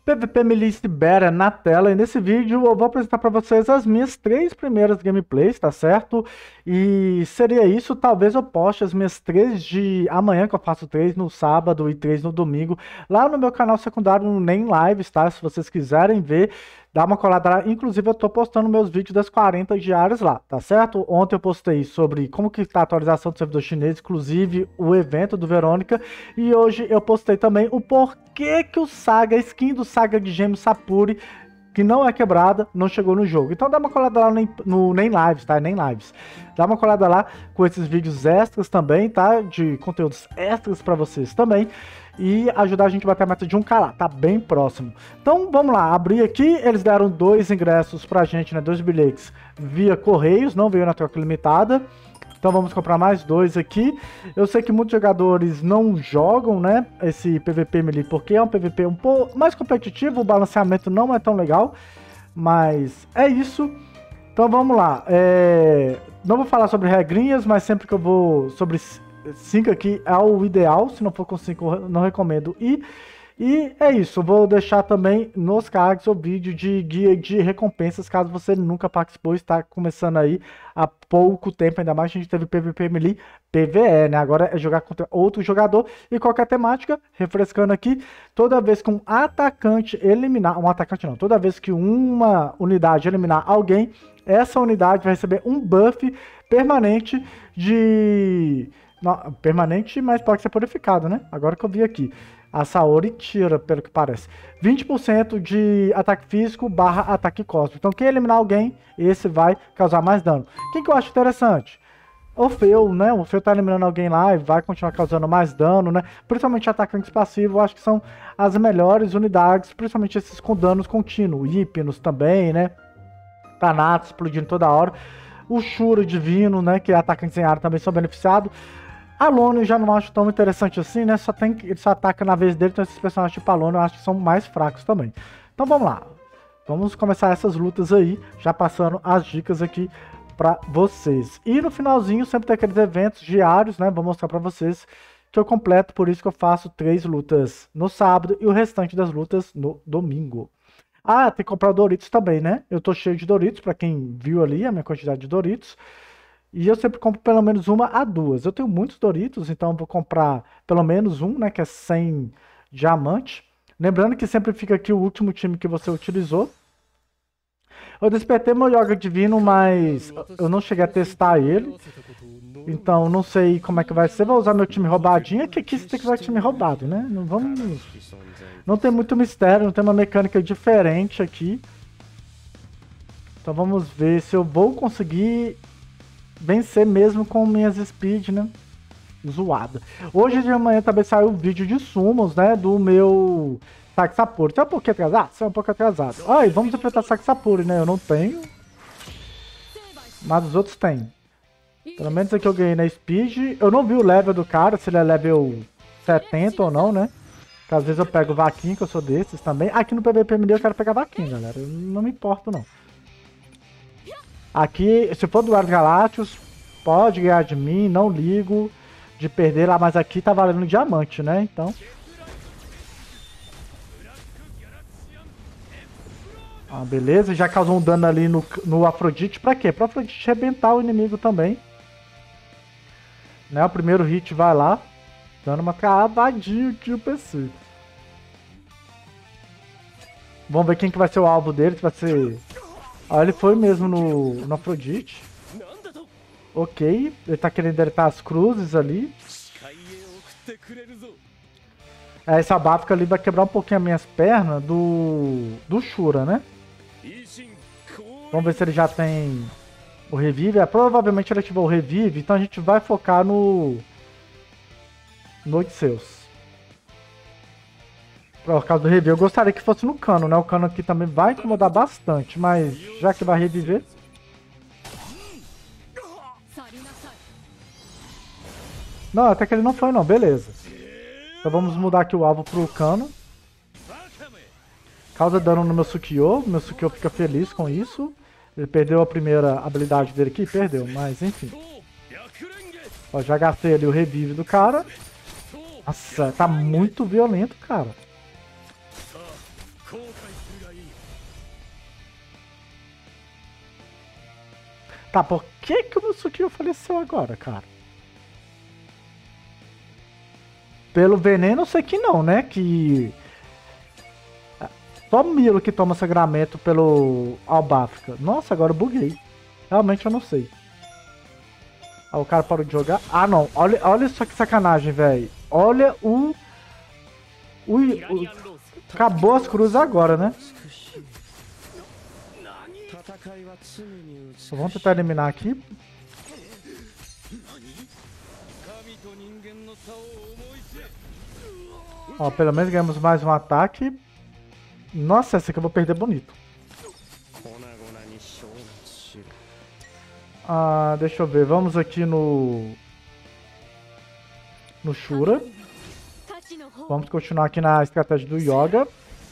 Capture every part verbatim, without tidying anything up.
P V P Melee Sibéria na tela, e nesse vídeo eu vou apresentar para vocês as minhas três primeiras gameplays, tá certo? E seria isso, talvez eu poste as minhas três de amanhã, que eu faço três no sábado e três no domingo, lá no meu canal secundário, no Nem Lives, tá? Se vocês quiserem ver, dá uma colada lá. Inclusive eu tô postando meus vídeos das quarenta diárias lá, tá certo? Ontem eu postei sobre como que tá a atualização do servidor chinês, inclusive o evento do Verônica, e hoje eu postei também o porquê que o Saga, a skin do Saga de Gêmeos Sapuri, que não é quebrada, não chegou no jogo. Então dá uma colada lá no, no Nem Lives, tá? Nem Lives. Dá uma colada lá com esses vídeos extras também, tá? De conteúdos extras pra vocês também. E ajudar a gente a bater a meta de um K lá, tá bem próximo. Então vamos lá, abrir aqui, eles deram dois ingressos pra gente, né? Dois bilhetes via Correios, não veio na troca limitada. Então vamos comprar mais dois aqui. Eu sei que muitos jogadores não jogam, né, esse P V P Melee, porque é um P V P um pouco mais competitivo, o balanceamento não é tão legal, mas é isso. Então vamos lá. É... Não vou falar sobre regrinhas, mas sempre que eu vou sobre cinco aqui é o ideal, se não for com cinco não recomendo ir. E é isso, eu vou deixar também nos cards o vídeo de guia de recompensas, caso você nunca participou, está começando aí há pouco tempo, ainda mais a gente teve P V P Melee, P V E, né? Agora é jogar contra outro jogador e qualquer temática, refrescando aqui, toda vez que um atacante eliminar, um atacante não, toda vez que uma unidade eliminar alguém, essa unidade vai receber um buff permanente de... Não, permanente, mas pode ser purificado, né? Agora que eu vi aqui. A Saori tira, pelo que parece. vinte por cento de ataque físico barra ataque cósmico. Então quem eliminar alguém, esse vai causar mais dano. Quem que eu acho interessante? O Feu, né? O Feu tá eliminando alguém lá e vai continuar causando mais dano, né? Principalmente atacantes passivos, eu acho que são as melhores unidades, principalmente esses com danos contínuos. Hipnos também, né? Thanatos explodindo toda hora. O Shura Divino, né? Que é atacante em área, também são beneficiados. A Lona eu já não acho tão interessante assim, né? Só tem, ele só ataca na vez dele, então esses personagens tipo a Lona eu acho que são mais fracos também. Então vamos lá. Vamos começar essas lutas aí, já passando as dicas aqui pra vocês. E no finalzinho sempre tem aqueles eventos diários, né? Vou mostrar pra vocês que eu completo, por isso que eu faço três lutas no sábado e o restante das lutas no domingo. Ah, tem que comprar o Doritos também, né? Eu tô cheio de Doritos, pra quem viu ali a minha quantidade de Doritos. E eu sempre compro pelo menos uma a duas. Eu tenho muitos Doritos, então eu vou comprar pelo menos um, né? Que é cem diamante. Lembrando que sempre fica aqui o último time que você utilizou. Eu despertei meu Yoga Divino, mas eu não cheguei a testar ele. Então não sei como é que vai ser. Vou usar meu time roubadinho. Que aqui você tem que usar time roubado, né? Não vamos... Não tem muito mistério, não tem uma mecânica diferente aqui. Então vamos ver se eu vou conseguir... vencer mesmo com minhas speed, né? Zoada. Hoje de manhã também saiu um vídeo de sumos, né? Do meu Saxapuri. Tá um pouquinho atrasado? Você é um pouco atrasado. Ah, e vamos enfrentar Saxapuri, né? Eu não tenho. Mas os outros têm. Pelo menos aqui eu ganhei na speed. Eu não vi o level do cara, se ele é level setenta ou não, né? Porque às vezes eu pego vaquinha, que eu sou desses também. Aqui no P V P M D eu quero pegar vaquinha, galera. Eu não me importo, não. Aqui, se for do Ars Galácticos, pode ganhar de mim, não ligo de perder lá, mas aqui tá valendo diamante, né? Então. Ah, beleza, já causou um dano ali no, no Afrodite. Pra quê? Pra Afrodite arrebentar o inimigo também. Né? O primeiro hit vai lá, dando uma cavadinha aqui no P C. Vamos ver quem que vai ser o alvo dele, se vai ser... Ah, ele foi mesmo no, no Afrodite. Ok, ele tá querendo deletar as cruzes ali. É, essa báfica ali vai quebrar um pouquinho as minhas pernas do, do Shura, né? Vamos ver se ele já tem o revive. É, provavelmente ele ativou o revive, então a gente vai focar no... no Odisseus. Por causa do revive. Eu gostaria que fosse no cano, né? O cano aqui também vai incomodar bastante, mas já que vai reviver... Não, até que ele não foi não, beleza. Então vamos mudar aqui o alvo pro cano. Causa dano no meu Sukyo, meu Sukyo fica feliz com isso. Ele perdeu a primeira habilidade dele aqui, perdeu, mas enfim. Ó, já gastei ali o revive do cara. Nossa, tá muito violento, cara. Tá, por que que o meu Sukiyo faleceu agora, cara? Pelo veneno eu sei que não, né? Que... Só Milo que toma sangramento pelo Albáfica. Nossa, agora eu buguei. Realmente eu não sei. Ah, o cara parou de jogar. Ah, não. Olha, olha só que sacanagem, velho. Olha o... o... o... Acabou as cruzes agora, né? Vamos tentar eliminar aqui. Ó, pelo menos ganhamos mais um ataque. Nossa, essa aqui eu vou perder bonito. Ah, deixa eu ver. Vamos aqui no... No Shura. Vamos continuar aqui na estratégia do Yoga.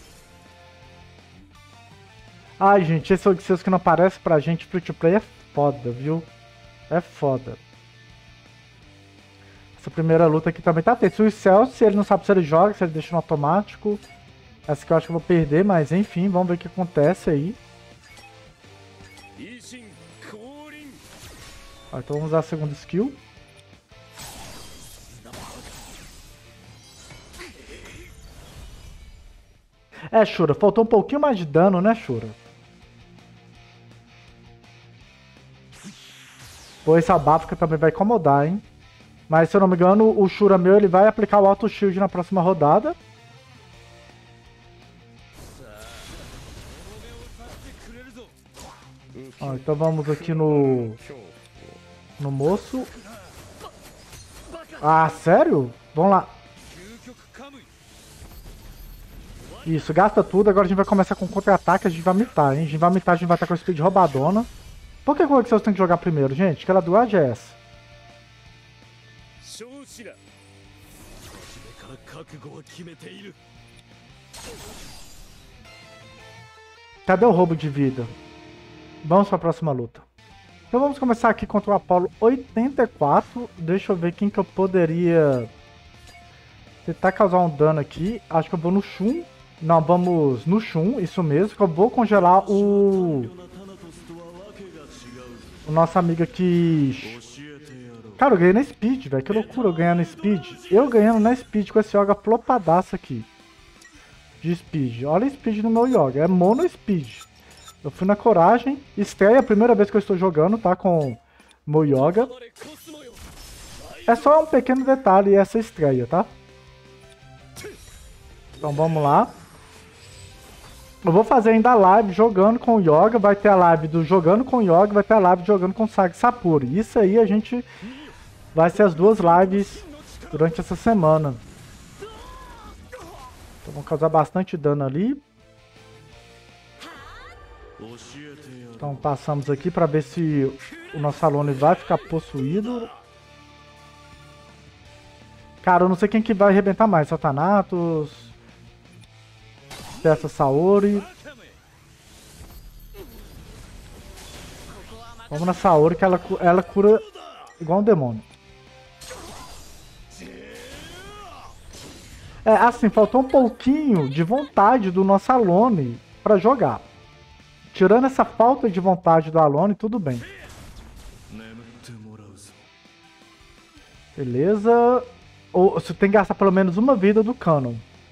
Ai, gente, esse Odisseus que não aparece pra gente free to play é foda, viu? É foda. Essa primeira luta aqui também tá tenso. O Celso, ele não sabe se ele joga, se ele deixa no automático. Essa que eu acho que eu vou perder, mas enfim, vamos ver o que acontece aí. Ah, então vamos usar a segunda skill. É, Shura, faltou um pouquinho mais de dano, né, Shura? Pô, esse Albáfica também vai incomodar, hein? Mas se eu não me engano, o Shura meu ele vai aplicar o Auto Shield na próxima rodada. Ó, então vamos aqui no... No moço. Ah, sério? Vamos lá. Isso, gasta tudo. Agora a gente vai começar com contra-ataque. A gente vai mitar, hein? A gente vai mitar, a gente vai estar com a speed roubadona. Por que o Excelsior tem que jogar primeiro, gente? Que ela do Ad é essa. Cadê o roubo de vida? Vamos para a próxima luta. Então vamos começar aqui contra o Apollo oitenta e quatro. Deixa eu ver quem que eu poderia tentar causar um dano aqui. Acho que eu vou no Shun. Não, vamos no Shun, isso mesmo. Que eu vou congelar o... O nosso amigo aqui... Cara, eu ganhei na Speed, velho. Que loucura eu ganhar na Speed. Eu ganhando na Speed com esse Yoga flopadaço aqui. De Speed. Olha a Speed no meu Yoga. É Mono Speed. Eu fui na coragem. Estreia, a primeira vez que eu estou jogando, tá? Com meu Yoga. É só um pequeno detalhe essa estreia, tá? Então vamos lá. Eu vou fazer ainda a live jogando com o Yoga. Vai ter a live do jogando com o Yoga. Vai ter a live jogando com o Sag Sapuri. Isso aí a gente... Vai ser as duas lives durante essa semana. Então vamos causar bastante dano ali. Então passamos aqui para ver se o nosso Alone vai ficar possuído. Cara, eu não sei quem que vai arrebentar mais. Satanatos. Peça Saori. Vamos na Saori que ela, ela cura igual um demônio. É, assim, faltou um pouquinho de vontade do nosso Alone para jogar. Tirando essa falta de vontade do Alone, tudo bem. Beleza. Ou você tem que gastar pelo menos uma vida do Canon.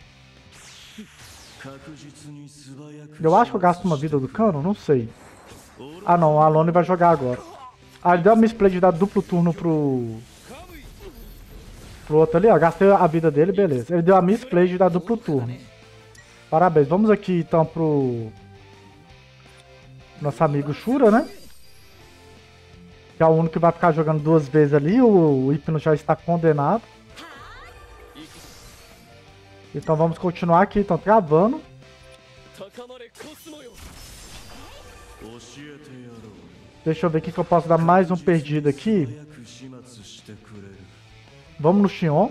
Eu acho que eu gasto uma vida do Canon? Não sei. Ah não, o Alone vai jogar agora. Ah, ele deu uma misplay de dar duplo turno pro... Pro outro ali, ó. Gastei a vida dele, beleza. Ele deu a misplay de dar duplo turno. Parabéns. Vamos aqui então pro... Nosso amigo Shura, né? Que é o único que vai ficar jogando duas vezes ali. O Hypno já está condenado. Então vamos continuar aqui. Estão travando. Deixa eu ver aqui que eu posso dar mais um perdido aqui. Vamos no Xion.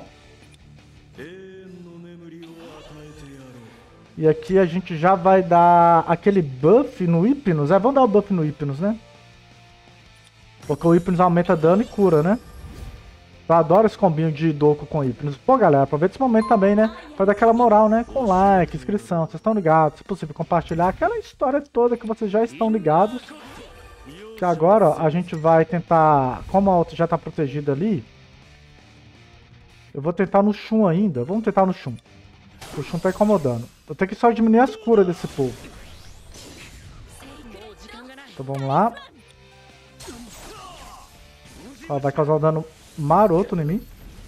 E aqui a gente já vai dar aquele buff no Hypnos. É, vamos dar o buff no Hypnos, né? Porque o Hypnos aumenta dano e cura, né? Eu adoro esse combinho de Doku com Hypnos. Pô, galera, aproveita esse momento também, né? Pra dar aquela moral, né? Com like, inscrição, vocês estão ligados. Se possível, compartilhar aquela história toda que vocês já estão ligados. Que agora, ó, a gente vai tentar... Como a outra já tá protegida ali... Eu vou tentar no Shun ainda. Vamos tentar no Shun. O Shun tá incomodando. Eu tenho que só diminuir as curas desse povo. Então vamos lá. Ó, vai causar um dano maroto em mim.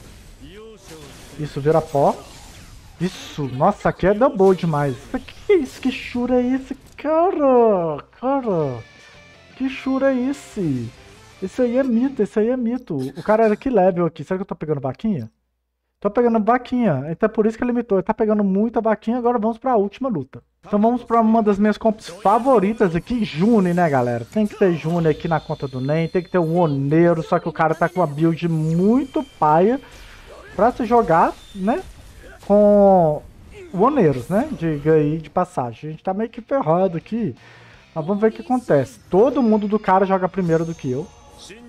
Isso, vira pó. Isso, nossa, aqui é double demais. Isso aqui, que isso? Que chura é esse, cara? Cara, que chura é esse? Esse aí é mito, esse aí é mito. O cara era que level aqui? Será que eu tô pegando vaquinha? Tô pegando vaquinha, então é por isso que ele limitou. Ele tá pegando muita vaquinha, agora vamos pra última luta. Então vamos pra uma das minhas comps favoritas aqui, Juni, né, galera? Tem que ter Juni aqui na conta do Nen, tem que ter um Oneiro, só que o cara tá com uma build muito paia pra se jogar, né, com Oneiros, né, diga aí de passagem. A gente tá meio que ferrado aqui, mas vamos ver o que acontece. Todo mundo do cara joga primeiro do que eu.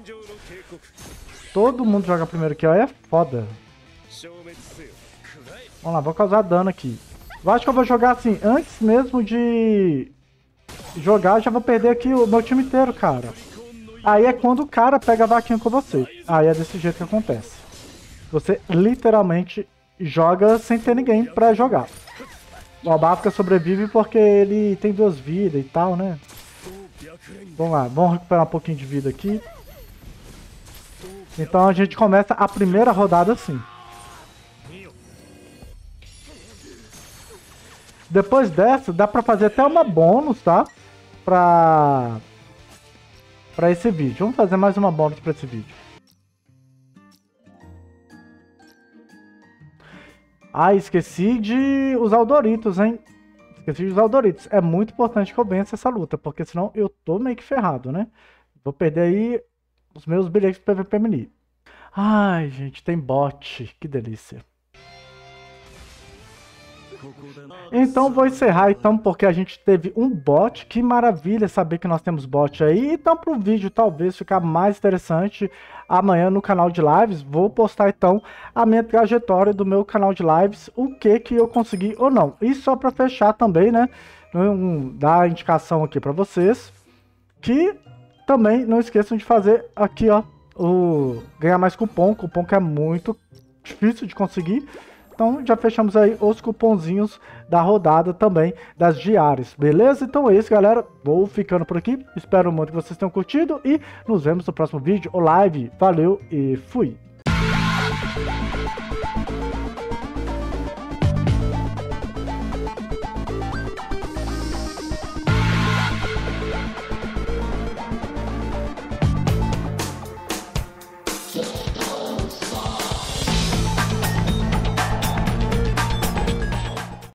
Todo mundo joga primeiro que eu, é foda. Vamos lá, vou causar dano aqui. Eu acho que eu vou jogar assim, antes mesmo de jogar, já vou perder aqui o meu time inteiro, cara. Aí é quando o cara pega a vaquinha com você. Aí é desse jeito que acontece. Você literalmente joga sem ter ninguém pra jogar. O Abafka sobrevive porque ele tem duas vidas e tal, né? Vamos lá, vamos recuperar um pouquinho de vida aqui. Então a gente começa a primeira rodada assim. Depois dessa, dá pra fazer até uma bônus, tá? Pra... Pra esse vídeo. Vamos fazer mais uma bônus pra esse vídeo. Ah, esqueci de usar o Doritos, hein? Esqueci de usar o Doritos. É muito importante que eu vença essa luta, porque senão eu tô meio que ferrado, né? Vou perder aí os meus bilhetes P V P mini. Ai, gente, tem bot. Que delícia. Então vou encerrar então, porque a gente teve um bot. Que maravilha saber que nós temos bot aí. Então para o vídeo talvez ficar mais interessante, amanhã no canal de lives vou postar então a minha trajetória do meu canal de lives, o que que eu consegui ou não. E só para fechar também, né, um, dar a indicação aqui para vocês, que também não esqueçam de fazer aqui, ó, o ganhar mais cupom, cupom que é muito difícil de conseguir. Então já fechamos aí os cupomzinhos da rodada também, das diárias, beleza? Então é isso, galera. Vou ficando por aqui. Espero muito que vocês tenham curtido e nos vemos no próximo vídeo ou live. Valeu e fui!